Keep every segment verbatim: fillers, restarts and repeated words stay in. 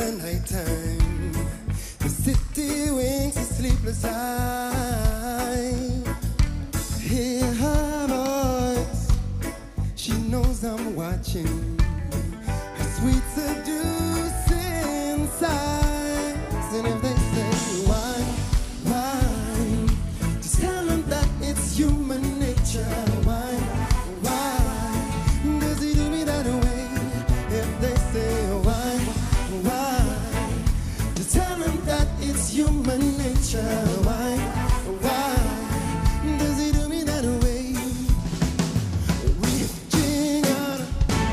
the night time. The city winks a sleepless eye. Hear her voice, she knows I'm watching. Her sweet seducing sighs. And if they say why, why, just tell them that it's human nature. Why, why does he do me that way? If they say why, why, just tell them that it's human nature. Why, why does he do me that way? Reaching out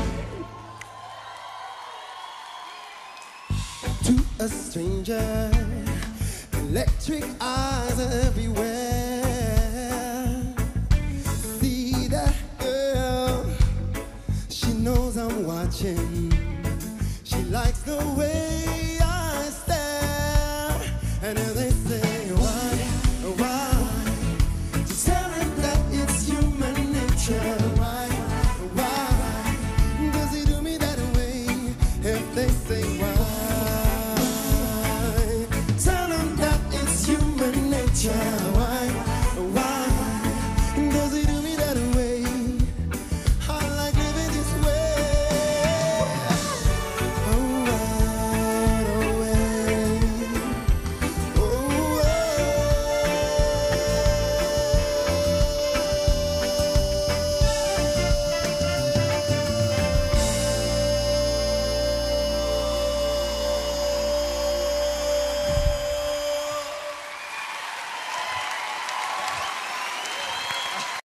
to a stranger, electric eyes are everywhere. See that girl, she knows I'm watching. She likes the way